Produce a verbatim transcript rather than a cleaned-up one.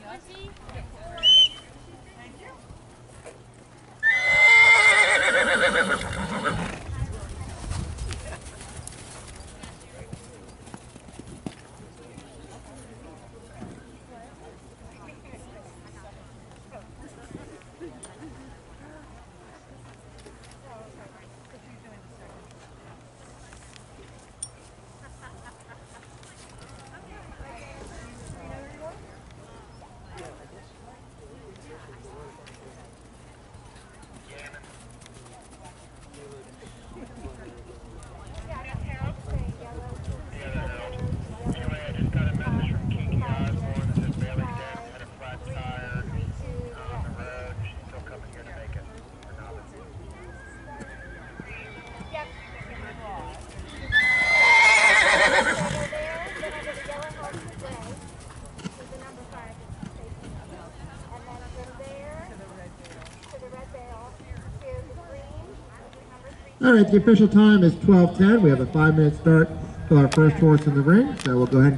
All right, the official time is twelve ten. We have a five-minute start for our first horse in the ring, so we'll go ahead and